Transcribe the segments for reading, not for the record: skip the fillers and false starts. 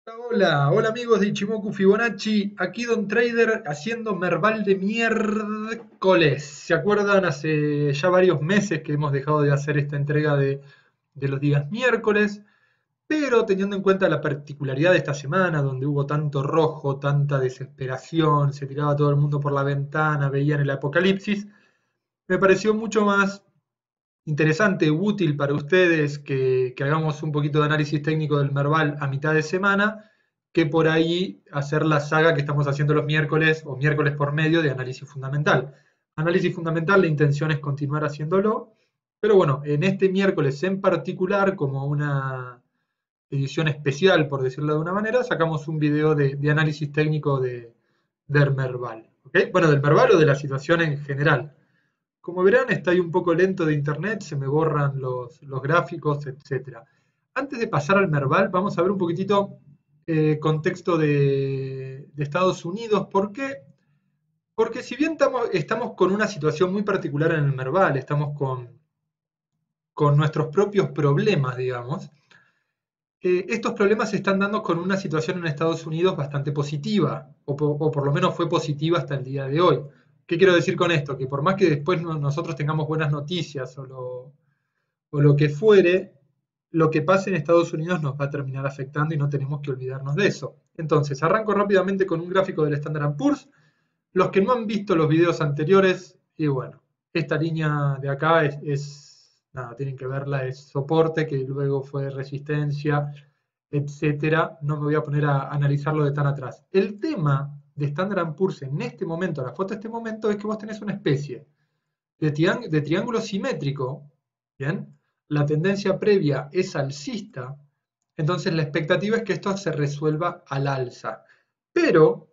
Hola, hola amigos de Ichimoku Fibonacci, aquí Don Trader haciendo Merval de miércoles. ¿Se acuerdan? Hace ya varios meses que hemos dejado de hacer esta entrega de los días miércoles, pero teniendo en cuenta la particularidad de esta semana, donde hubo tanto rojo, tanta desesperación, se tiraba todo el mundo por la ventana, veían el apocalipsis, me pareció mucho más interesante, útil para ustedes que hagamos un poquito de análisis técnico del Merval a mitad de semana, que por ahí hacer la saga que estamos haciendo los miércoles o miércoles por medio de análisis fundamental. Análisis fundamental, la intención es continuar haciéndolo, pero bueno, en este miércoles en particular, como una edición especial, por decirlo de una manera, sacamos un video de análisis técnico del Merval. ¿Okay? Bueno, del Merval o de la situación en general. Como verán, está ahí un poco lento de internet, se me borran los gráficos, etcétera. Antes de pasar al Merval, vamos a ver un poquitito contexto de Estados Unidos. ¿Por qué? Porque si bien estamos con una situación muy particular en el Merval, estamos con nuestros propios problemas, digamos, estos problemas se están dando con una situación en Estados Unidos bastante positiva, o por lo menos fue positiva hasta el día de hoy. ¿Qué quiero decir con esto? Que por más que después nosotros tengamos buenas noticias o lo que fuere, lo que pase en Estados Unidos nos va a terminar afectando y no tenemos que olvidarnos de eso. Entonces, arranco rápidamente con un gráfico del Standard Poor's. Los que no han visto los videos anteriores, y bueno, esta línea de acá nada, tienen que verla, es soporte, que luego fue resistencia, etcétera. No me voy a poner a analizarlo de tan atrás. El tema de Standard Poor's en este momento, la foto de este momento, es que vos tenés una especie de triángulo simétrico, ¿bien? La tendencia previa es alcista, entonces la expectativa es que esto se resuelva al alza. Pero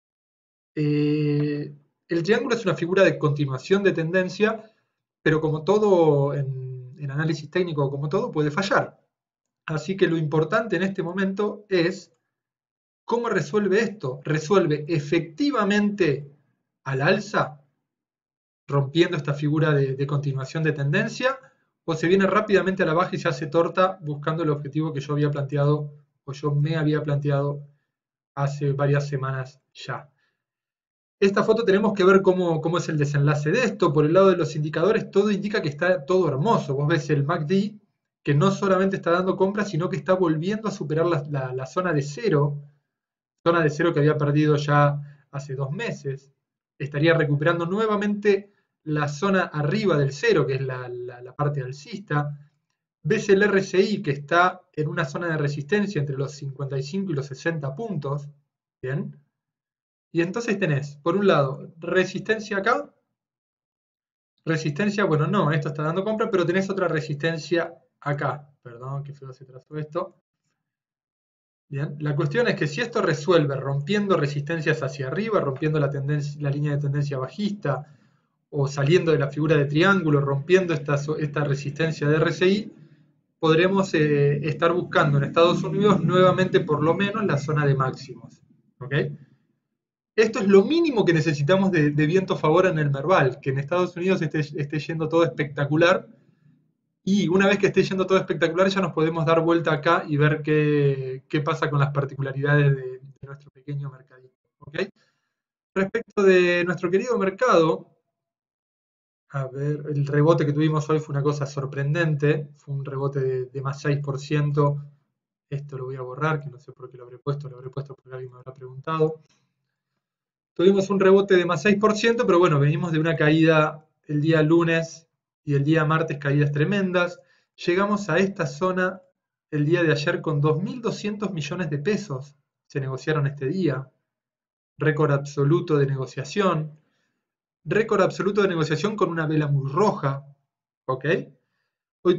el triángulo es una figura de continuación de tendencia, pero como todo en análisis técnico, como todo, puede fallar. Así que lo importante en este momento es cómo resuelve esto. ¿Resuelve efectivamente al alza, rompiendo esta figura de continuación de tendencia, o se viene rápidamente a la baja y se hace torta buscando el objetivo que yo había planteado, o yo me había planteado hace varias semanas ya? Esta foto tenemos que ver cómo es el desenlace de esto. Por el lado de los indicadores, todo indica que está todo hermoso. Vos ves el MACD, que no solamente está dando compras, sino que está volviendo a superar la zona de cero que había perdido ya hace 2 meses. Estaría recuperando nuevamente la zona arriba del cero, que es la parte alcista. Ves el RSI, que está en una zona de resistencia entre los 55 y los 60 puntos. Bien. Y entonces tenés, por un lado, resistencia acá, resistencia, bueno, no, esto está dando compra, pero tenés otra resistencia acá. Perdón, que feo se trazó esto. Bien, la cuestión es que si esto resuelve rompiendo resistencias hacia arriba, rompiendo la línea de tendencia bajista, o saliendo de la figura de triángulo, rompiendo esta resistencia de RSI, podremos estar buscando en Estados Unidos nuevamente por lo menos la zona de máximos. ¿Ok? Esto es lo mínimo que necesitamos de viento a favor en el Merval, que en Estados Unidos esté yendo todo espectacular, y una vez que esté yendo todo espectacular ya nos podemos dar vuelta acá y ver qué pasa con las particularidades de nuestro pequeño mercadito. ¿Okay? Respecto de nuestro querido mercado, a ver, el rebote que tuvimos hoy fue una cosa sorprendente, fue un rebote de más 6%. Esto lo voy a borrar, que no sé por qué lo habré puesto porque alguien me habrá preguntado. Tuvimos un rebote de más 6%, pero bueno, venimos de una caída el día lunes y el día martes, caídas tremendas. Llegamos a esta zona el día de ayer con 2.200 millones de pesos. Se negociaron este día. Récord absoluto de negociación. Récord absoluto de negociación con una vela muy roja. ¿Ok? Hoy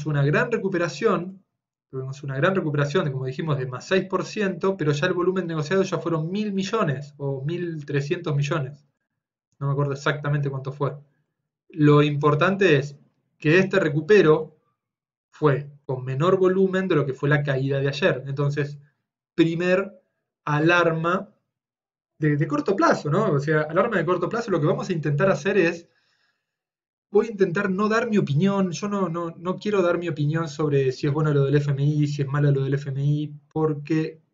tuvimos una gran recuperación, como dijimos, de más 6%, pero ya el volumen negociado ya fueron 1.000 millones o 1.300 millones. No me acuerdo exactamente cuánto fue. Lo importante es que este recupero fue con menor volumen de lo que fue la caída de ayer. Entonces, primer alarma de corto plazo, ¿no? O sea, alarma de corto plazo, lo que vamos a intentar hacer es, voy a intentar no dar mi opinión, yo no quiero dar mi opinión sobre si es bueno lo del FMI, si es malo lo del FMI, porque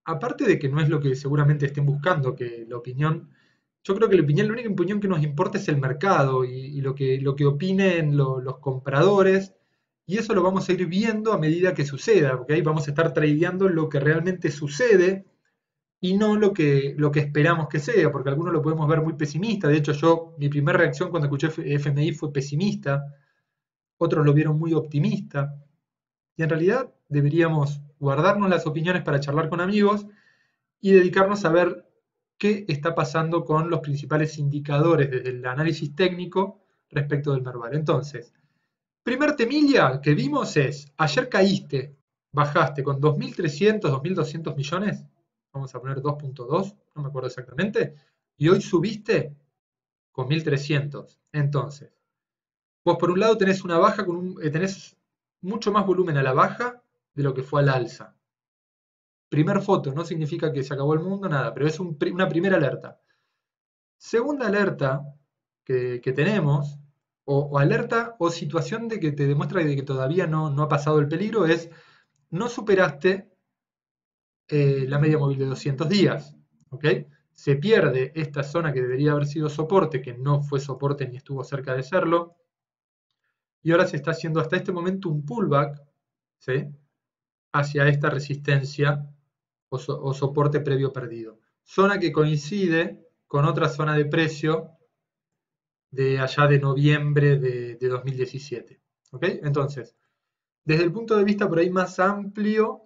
aparte de que no es lo que seguramente estén buscando, que la opinión, yo creo que la única opinión que nos importa es el mercado y lo que opinen los compradores, y eso lo vamos a ir viendo a medida que suceda, porque ahí vamos a estar tradeando lo que realmente sucede y no lo que esperamos que sea, porque algunos lo podemos ver muy pesimista. De hecho, mi primera reacción cuando escuché FMI fue pesimista, otros lo vieron muy optimista, y en realidad deberíamos guardarnos las opiniones para charlar con amigos y dedicarnos a ver qué está pasando con los principales indicadores desde el análisis técnico respecto del Merval. Entonces, primer temilla que vimos es, ayer caíste, bajaste con 2.300, 2.200 millones, vamos a poner 2.2, no me acuerdo exactamente, y hoy subiste con 1.300. Entonces, vos por un lado tenés una baja, tenés mucho más volumen a la baja de lo que fue al alza. Primer foto, no significa que se acabó el mundo, nada, pero es una primera alerta. Segunda alerta que tenemos, o alerta o situación de que te demuestra de que todavía no ha pasado el peligro, es no superaste la media móvil de 200 días. ¿Ok? Se pierde esta zona que debería haber sido soporte, que no fue soporte ni estuvo cerca de serlo, y ahora se está haciendo hasta este momento un pullback, ¿sí?, hacia esta resistencia o soporte previo perdido. Zona que coincide con otra zona de precio de allá de noviembre de 2017. ¿Ok? Entonces, desde el punto de vista por ahí más amplio,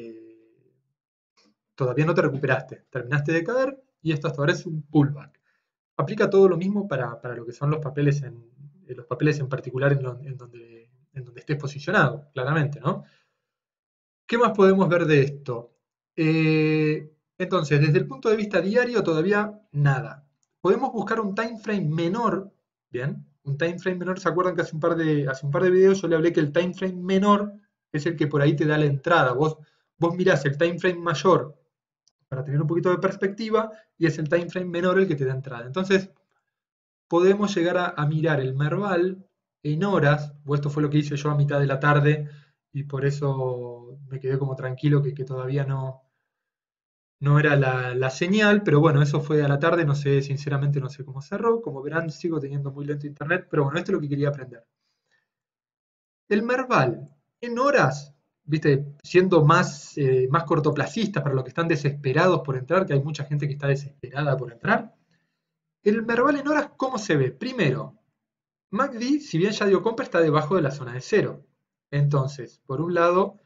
todavía no te recuperaste, terminaste de caer y esto hasta ahora es un pullback. Aplica todo lo mismo para lo que son los papeles en particular en donde estés posicionado, claramente, ¿no? ¿Qué más podemos ver de esto? Entonces, desde el punto de vista diario, todavía nada. Podemos buscar un time frame menor, ¿bien? Un time frame menor, ¿se acuerdan que hace un par de videos yo le hablé que el time frame menor es el que por ahí te da la entrada? Vos mirás el time frame mayor para tener un poquito de perspectiva y es el time frame menor el que te da entrada. Entonces, podemos llegar a mirar el Merval en horas, o esto fue lo que hice yo a mitad de la tarde y por eso me quedé como tranquilo que todavía no era la señal, pero bueno, eso fue a la tarde, no sé, sinceramente no sé cómo cerró, como verán sigo teniendo muy lento internet, pero bueno, esto es lo que quería aprender. El Merval en horas, viste, siendo más cortoplacistas para los que están desesperados por entrar, que hay mucha gente que está desesperada por entrar, el Merval en horas, ¿cómo se ve? Primero, MACD, si bien ya dio compra, está debajo de la zona de cero. Entonces, por un lado,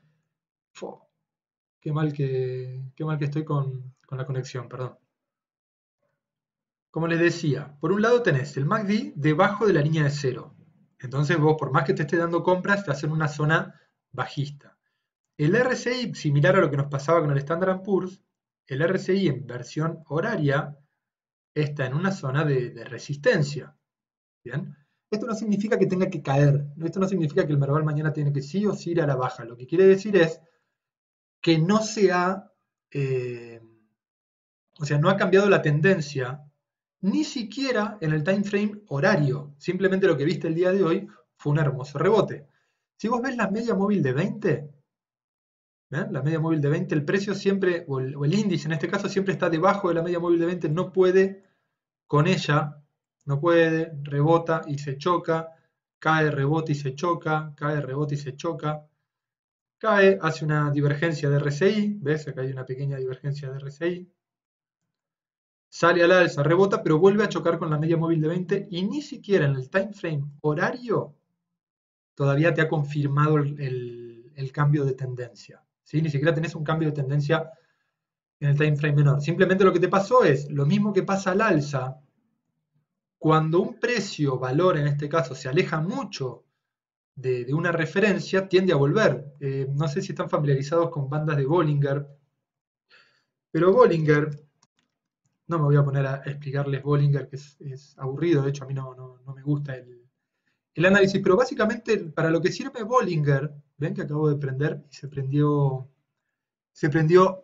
qué mal que estoy con la conexión, perdón. Como les decía, por un lado tenés el MACD debajo de la línea de cero. Entonces vos, por más que te esté dando compras, estás en una zona bajista. El RSI, similar a lo que nos pasaba con el Standard Poor's, el RSI en versión horaria está en una zona de resistencia. ¿Bien? Esto no significa que tenga que caer, esto no significa que el Merval mañana tiene que sí o sí ir a la baja. Lo que quiere decir es que no se ha, eh, o sea, no ha cambiado la tendencia, ni siquiera en el time frame horario. Simplemente lo que viste el día de hoy fue un hermoso rebote. Si vos ves la media móvil de 20, ¿ven? La media móvil de 20, el precio siempre, o el índice en este caso, siempre está debajo de la media móvil de 20, no puede con ella, no puede, rebota y se choca, cae, rebota y se choca, cae, rebota y se choca, cae, hace una divergencia de RSI, ¿ves? Acá hay una pequeña divergencia de RSI, sale al alza, rebota, pero vuelve a chocar con la media móvil de 20 y ni siquiera en el time frame horario todavía te ha confirmado el cambio de tendencia, ¿sí? Ni siquiera tenés un cambio de tendencia en el time frame menor. Simplemente lo que te pasó es lo mismo que pasa al alza. Cuando un precio, valor en este caso, se aleja mucho de una referencia, tiende a volver. No sé si están familiarizados con bandas de Bollinger, pero Bollinger, no me voy a poner a explicarles Bollinger, que es aburrido, de hecho a mí no me gusta el análisis, pero básicamente para lo que sirve Bollinger, ven que acabo de prender y se prendió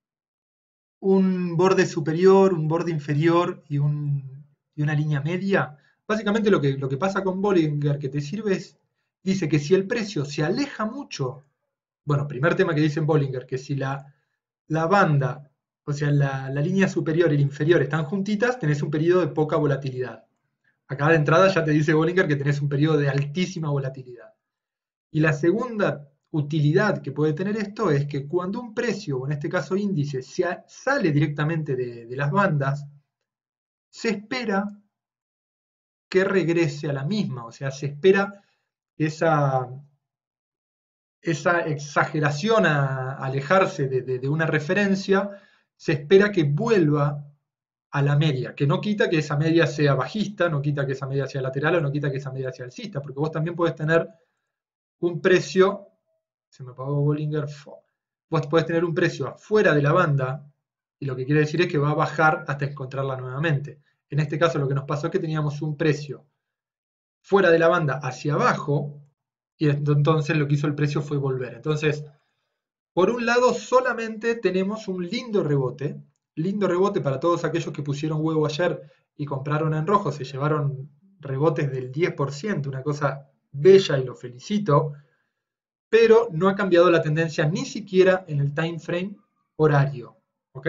un borde superior, un borde inferior y una línea media. Básicamente lo que pasa con Bollinger que te sirve es, dice que si el precio se aleja mucho, bueno, primer tema que dice en Bollinger, que si la banda, o sea, la línea superior y la inferior están juntitas, tenés un periodo de poca volatilidad. Acá de entrada ya te dice Bollinger que tenés un periodo de altísima volatilidad. Y la segunda utilidad que puede tener esto es que cuando un precio, o en este caso índice, sale directamente de las bandas, se espera que regrese a la misma, o sea, se espera esa, esa exageración a alejarse de una referencia, se espera que vuelva a la media, que no quita que esa media sea bajista, no quita que esa media sea lateral o no quita que esa media sea alcista, porque vos también podés tener un precio, se me apagó Bollinger, vos podés tener un precio fuera de la banda, y lo que quiere decir es que va a bajar hasta encontrarla nuevamente. En este caso lo que nos pasó es que teníamos un precio fuera de la banda hacia abajo, y entonces lo que hizo el precio fue volver. Entonces, por un lado, solamente tenemos un lindo rebote para todos aquellos que pusieron huevo ayer y compraron en rojo, se llevaron rebotes del 10%, una cosa bella y lo felicito, pero no ha cambiado la tendencia ni siquiera en el time frame horario. ¿Ok?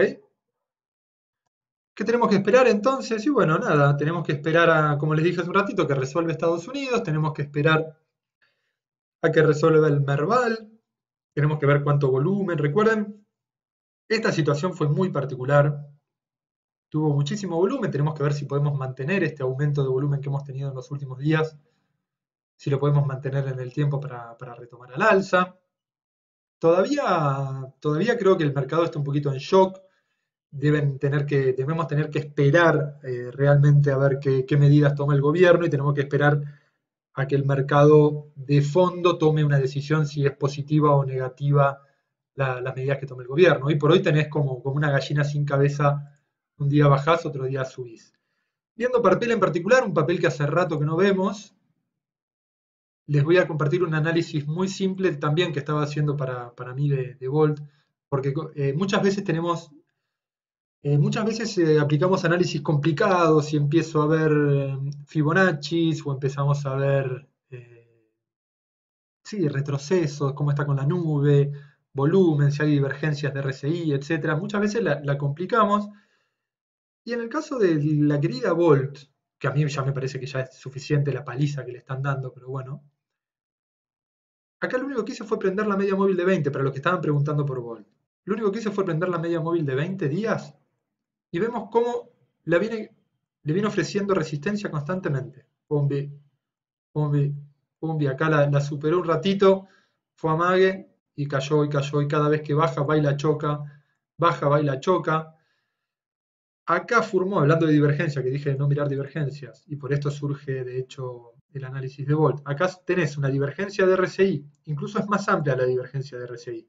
¿Qué tenemos que esperar entonces? Y bueno, nada, tenemos que esperar a, como les dije hace un ratito, que resuelve Estados Unidos, tenemos que esperar a que resuelva el Merval, tenemos que ver cuánto volumen. Recuerden, esta situación fue muy particular, tuvo muchísimo volumen, tenemos que ver si podemos mantener este aumento de volumen que hemos tenido en los últimos días, si lo podemos mantener en el tiempo para retomar al alza. Todavía creo que el mercado está un poquito en shock, debemos tener que esperar realmente a ver qué medidas toma el gobierno y tenemos que esperar a que el mercado de fondo tome una decisión si es positiva o negativa las medidas que tome el gobierno. Hoy por hoy tenés como una gallina sin cabeza, un día bajás, otro día subís. Viendo papel en particular, un papel que hace rato que no vemos, les voy a compartir un análisis muy simple también que estaba haciendo para mí de Volt, porque muchas veces aplicamos análisis complicados y empiezo a ver Fibonaccis o empezamos a ver sí, retrocesos, cómo está con la nube, volumen, si hay divergencias de RSI, etcétera. Muchas veces la complicamos. Y en el caso de la querida Volt, que a mí ya me parece que ya es suficiente la paliza que le están dando, pero bueno, acá lo único que hice fue prender la media móvil de 20, para los que estaban preguntando por Volt. Lo único que hice fue prender la media móvil de 20 días y vemos cómo le viene ofreciendo resistencia constantemente. Pombi, pombi, pombi. Acá la superó un ratito, fue a mague y cayó y cayó. Y cada vez que baja, va y la choca. Baja, va y la choca. Acá formó, hablando de divergencia, que dije de no mirar divergencias, y por esto surge de hecho el análisis de Volt. Acá tenés una divergencia de RSI, incluso es más amplia la divergencia de RSI.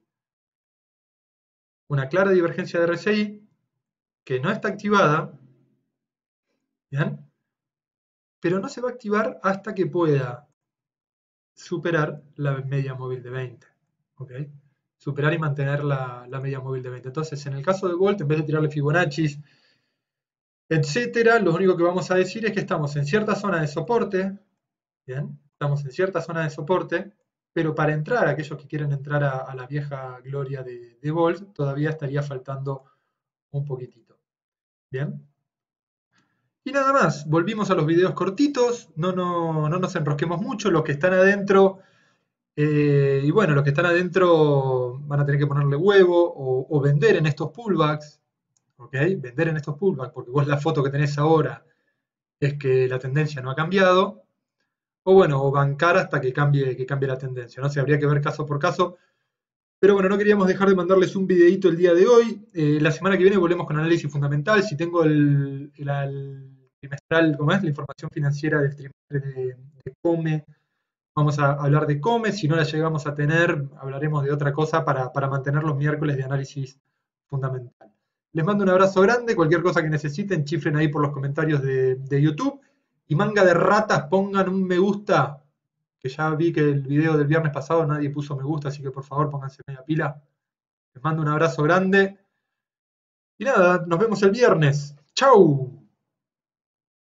Una clara divergencia de RSI que no está activada, ¿bien? Pero no se va a activar hasta que pueda superar la media móvil de 20. ¿Ok? Superar y mantener la media móvil de 20. Entonces, en el caso de Volt, en vez de tirarle Fibonacci, etcétera, lo único que vamos a decir es que estamos en cierta zona de soporte, ¿bien? Estamos en cierta zona de soporte, pero para entrar, aquellos que quieren entrar a la vieja gloria de Volt, todavía estaría faltando un poquitito. ¿Bien? Y nada más, volvimos a los videos cortitos, no nos enrosquemos mucho, los que están adentro, y bueno, los que están adentro van a tener que ponerle huevo o vender en estos pullbacks, ¿ok? Vender en estos pullbacks, porque vos la foto que tenés ahora es que la tendencia no ha cambiado, o bueno, o bancar hasta que cambie la tendencia, ¿no? O sea, habría que ver caso por caso. Pero bueno, no queríamos dejar de mandarles un videito el día de hoy. La semana que viene volvemos con análisis fundamental. Si tengo el trimestral, ¿cómo es? La información financiera del trimestre de COME, vamos a hablar de COME. Si no la llegamos a tener, hablaremos de otra cosa para mantener los miércoles de análisis fundamental. Les mando un abrazo grande. Cualquier cosa que necesiten, chifren ahí por los comentarios de YouTube. Y manga de ratas, pongan un me gusta, que ya vi que el video del viernes pasado nadie puso me gusta, así que por favor pónganse media pila. Les mando un abrazo grande. Y nada, nos vemos el viernes. ¡Chau!